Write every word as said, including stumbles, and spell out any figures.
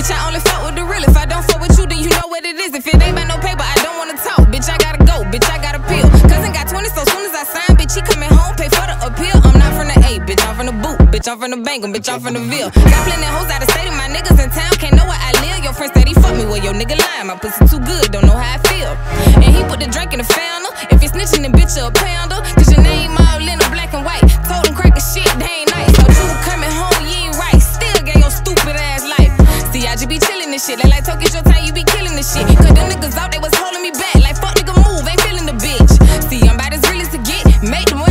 Bitch, I only fuck with the real. If I don't fuck with you, then you know what it is. If it ain't about no paper, I don't wanna talk. Bitch, I gotta go, bitch, I gotta peel. Cousin got twenty, so soon as I sign, bitch, he coming home, pay for the appeal. I'm not from the A, bitch, I'm from the boot. Bitch, I'm from the Bangum, bitch, I'm from the Ville. Got plenty of hoes out of state, and my niggas in town can't know where I live. Your friend said he fuck me, well, your nigga lying. My pussy too good, don't know how I feel. And he put the drink in the fountain. If you snitching, then bitch, you a pounder. Cause your name all in the black and white. Told him crack a shit, they ain't nice. Thought you were coming home, you ain't right. Still gave your stupid ass life. See, I just be chilling this shit. They like talk, it's your time, you be killing this shit. Cause them niggas out, they was holding me back. Like fuck nigga move, ain't feeling the bitch. See, I'm about as real as to get. Make the money.